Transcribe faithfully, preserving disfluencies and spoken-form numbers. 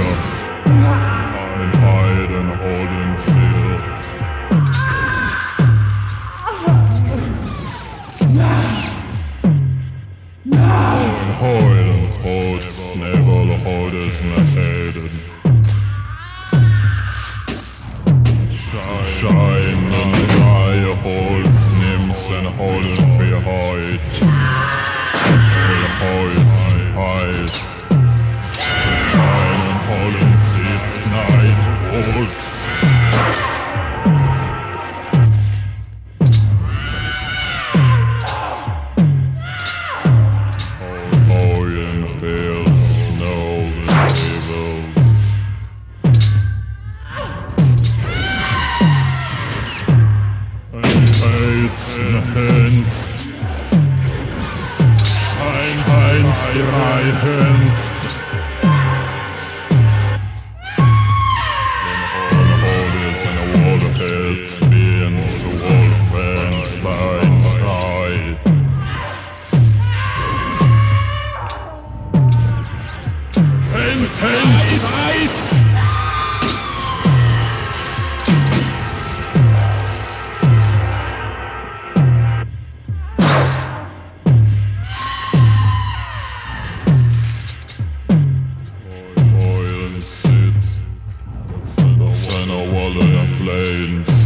fears. Hide, hide and hold and feel. And hide and hold, snavel holders in the head and shine and dry holds nymphs and holden for your hide. Will hoids and highs. Shine and holden seats night woods. Hoyen fields, snow and tables. And heights and hands. Ein, eins, drei, hands. When all holders and a wall of heads being so all fans stein dry. Hands, hands, right! Oil and sit, and a wall and flames.